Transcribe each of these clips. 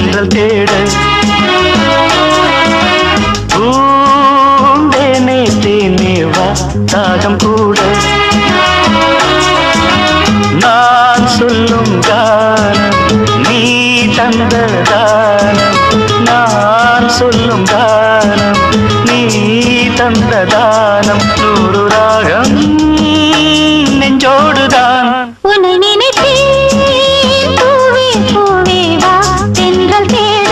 தென்றல் தேட பூந்தேனே தேனே வா தாகம் கூட நான் சொல்லும் கானம் நீ தந்த தானம் நான் சொல்லும் கானம் நீ தந்த தானம் நூறு ராகம் நெஞ்சோடுதான் உன்னை நினைத்தேன் பூவே பூவே வா தென்றல் தேட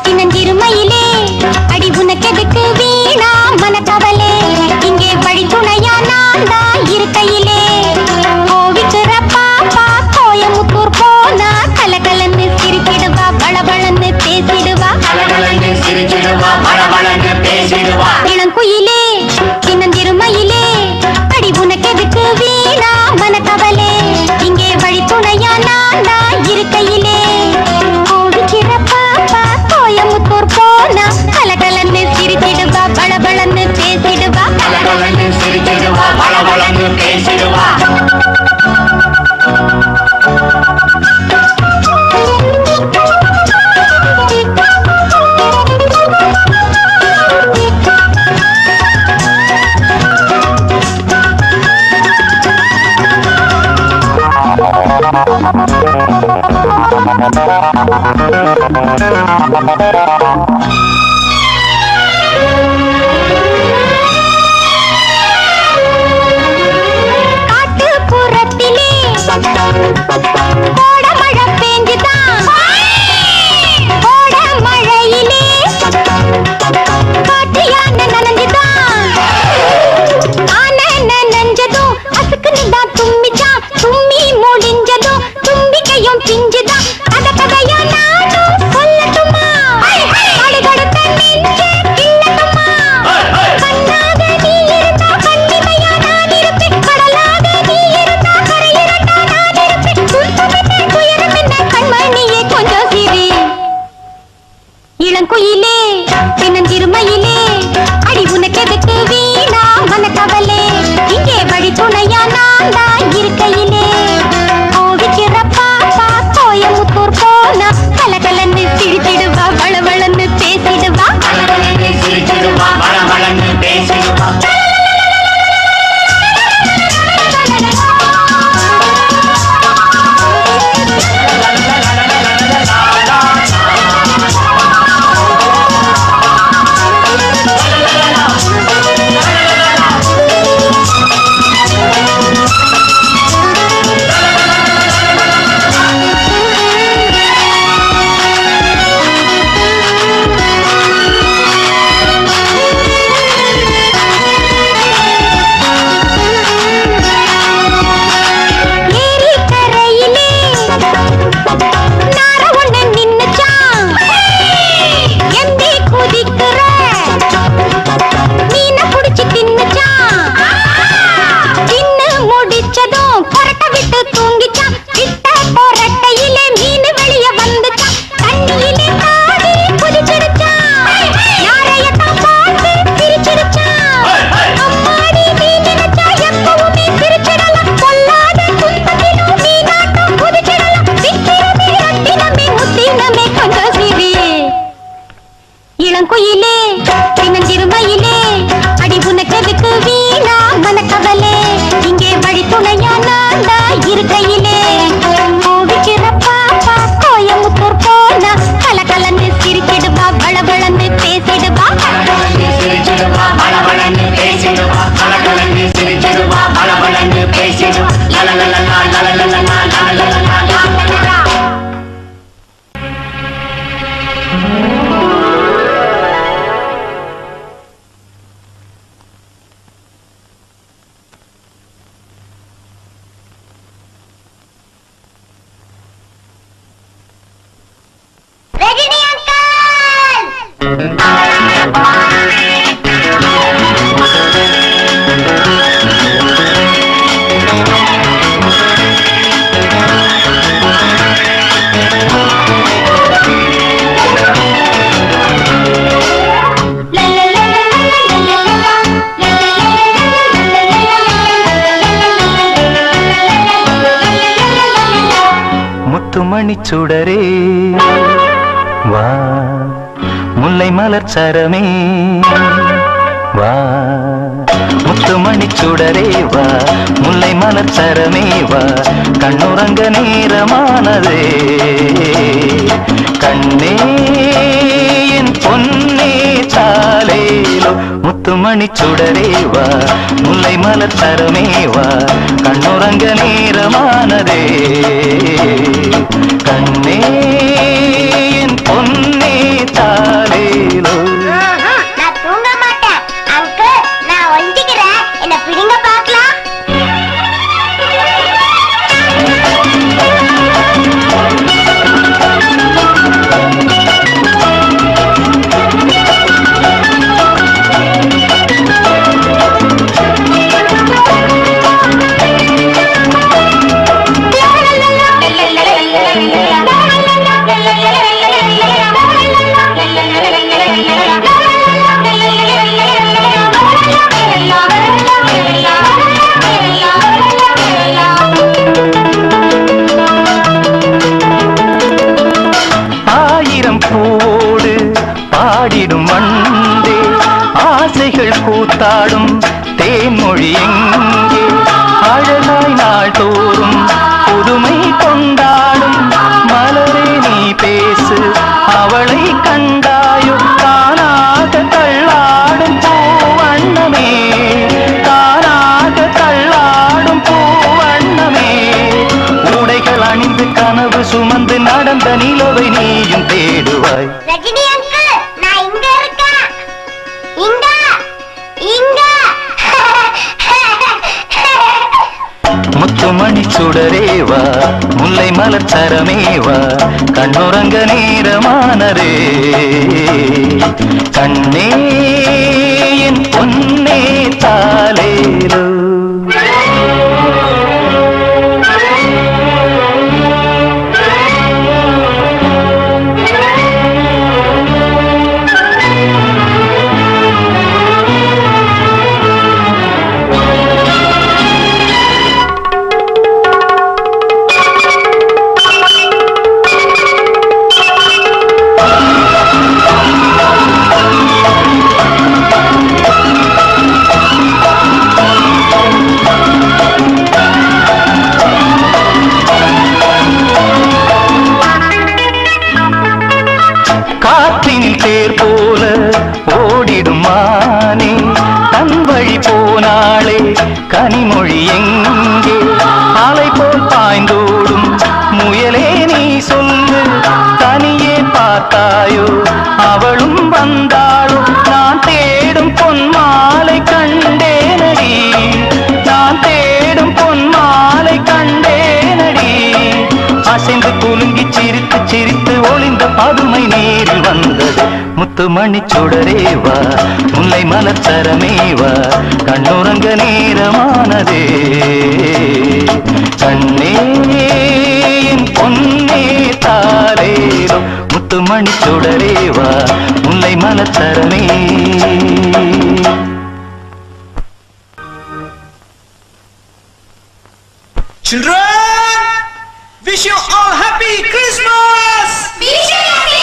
சின்னஞ்சிறுமையிலே அடி உனக்கெதுக்கு வீணா மனக்கவலே இங்கே பழித்துணை காட்டுப்புறத்திலே கோட மழை பெஞ்சுதான், கோட மழையிலே காட்டு யானை நனைஞ்சுதான், ஆனை நனைஞ்சதும் அசுக்குன்னுதான் தும்மிச்சான், தும்மி முடிஞ்சதும் தும்பிக்கையும் பிஞ்சுதான். அத கதையா நானும் சொல்லட்டுமா, கடுகடுத்த நெஞ்சு கிள்ளட்டுமா, கண்ணாக நீ இருந்தா கண்ணிமையா நான் இருப்பேன், கடலாக நீ இருந்தா கரையிரண்டா நான் இருப்பேன், துன்பமென்ன துயரமென்ன கண்மணியே கொஞ்சம் சிரி. இளங்குயிலே பின்னஞ்சிறுமையிலே அடி உனக்கெதுக்கு வீணா மனக்கவலே, இங்கே வழி துணையா நான் தான் இருக்கையிலே, கோவிக்கிற பாப்பா கோயமுத்தூர் போனா கலகலன்னு சிரிச்சிடுவா, வளவளன்னு பேசிடுவா, சிரிச்சிடுவா, வளவளன்னு பேசிடுவா. இளங்குயிலே பின்னஞ்சிறுமையிலே அடி உனக்கெதுக்கு வீணா மனக்கவலே, இங்கே வழி துணையா நான் தான் இருக்கையிலே, கோவிக்கிற பாப்பா கோயமுத்தூர் போனா கலகலன்னு சிரிச்சிடுவா, வளவளன்னு பேசிடுவா, சிரிச்சிடுவா, வளவளன்னு பேசிடுவா, கலகலன்னு சிரிச்சிடுவா, வளவளன்னு பேசிடுவா. லலலலலா லலலலலா லலலலலா லலலலலா. ரஜினி அங்கிள் முத்துமணி சுடரே வா, முல்லை மலர் சரமே வா, முத்துமணி சுடரே வா, முல்லை மலர் சரமே வா, கண்ணுறங்க நேரமானதே, கண்ணே என் பொன்னே சாலேலோ, முத்துமணி சுடரே வா, முல்லை மலர் சரமே வா, கண்ணுறங்க நேரமானதே, கண்ணே என் பொன்னே சாலேலோ. நான் தூங்க மாட்டேன் அங்கிள், நான் ஒழிஞ்சிக்கிறேன், என்ன பிடிங்க பார்க்கலாம். பாடிடும் வண்டே ஆசைகள் கூத்தாடும் தேன்மொழி எங்கே, அழகாய் நாள் தோறும் புதுமை கொண்டாடும் மலரே நீ வருவாய். ரஜினி அங்கிள், நான் இங்க இருக்கேன். இங்க இங்க. முத்துமணி சுடரேவா, முல்லை மலர் சரமேவா, கண்ணுறங்க நேரமானதே. கண்ணே என் பொன்னே தாலேலோ. கனிமொழி எங்கே அலை போல் பாய்ந்தோடும் முயலே நீ சொல்லு. தனியே பார்த்தாயோ அவளும் வந்தாளோ. நான் தேடும் பொன் மாலை கண்டேனடி, நான் தேடும் பொன் மாலை கண்டேனடி. அசைந்து குலுங்கி சிரித்து சிரித்து ஒளிந்த பதுமை நேரில் வந்தது. முத்துமணி சுடரேவா, முல்லை மலர் சரமேவா, கண்ணுறங்க நேரமானதே. கண்ணே என் பொன்னே தாலேலோ. முத்துமணி சுடரேவா, முல்லை மலர் சரமே. Children, wish you all happy Christmas. Wish you happy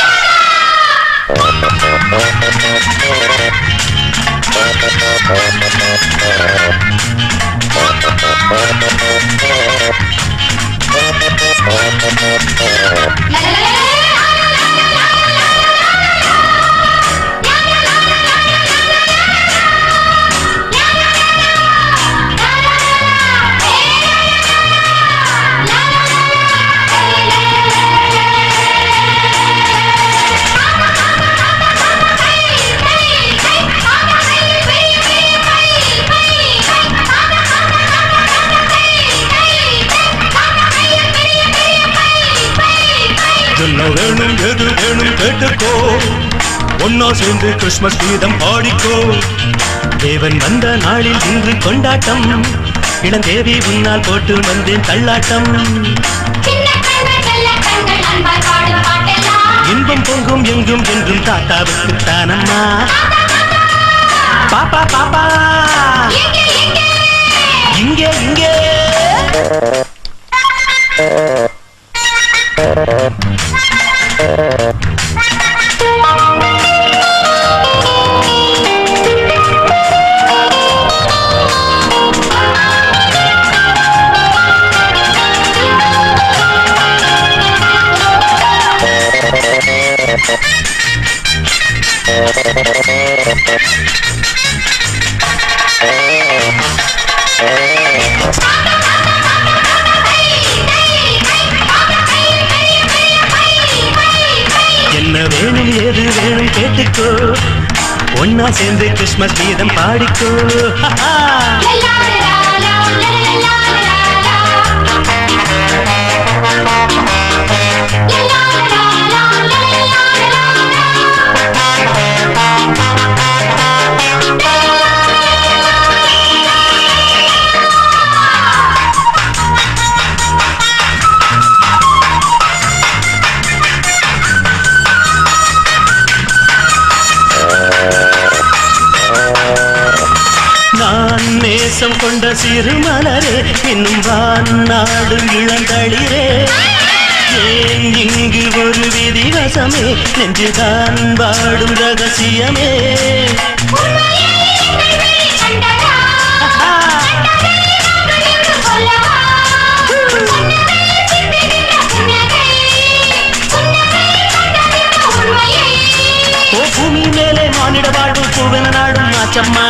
வேணும் எது வேணும் கேட்டுக்கோ, ஒன்னா சேர்ந்து கிறிஸ்மஸ் கீதம் பாடிக்கோ. தேவன் வந்த நாளில் இன்று கொண்டாட்டம், இளந்தேவி உன்னால் போட்டு வந்தேன் தள்ளாட்டம். இன்பம் பொங்கும் எங்கும் என்றும் தாத்தாவுக்கு தானம்மா. பாப்பா பாப்பா இங்கே இங்கே. என்ன வேணும் ஏது வேணும் கேட்டுக்கோ, ஒன்னா சேர்ந்து கிறிஸ்மஸ் கீதம் பாடிக்கோ. நான் நேசம் கொண்ட சிறு மலரே, இன்னும் வான் நாடும் இளந்தளிரே. ஏன் இங்கு ஒரு விதிவசமே, நெஞ்சுதான் வாடும் ரகசியமே. பூமி மேலே மானிட வாழ்வு பூவென நாடும் மாச்சம்மா.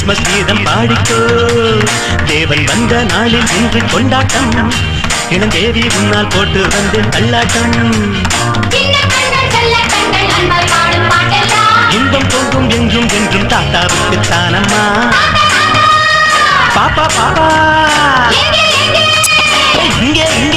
கிறிஸ்மஸ் கீதம் பாடிக்கோ தேவன் வந்த நாளில் இன்று கொண்டாட்டம் இளந்தேவி உன்னால் போட்டு வந்து தள்ளாட்டம் இன்பம் பொங்கும் எங்கும் என்றும் தாத்தாவுக்கு தானம்மா பாப்பா பாப்பா இங்கே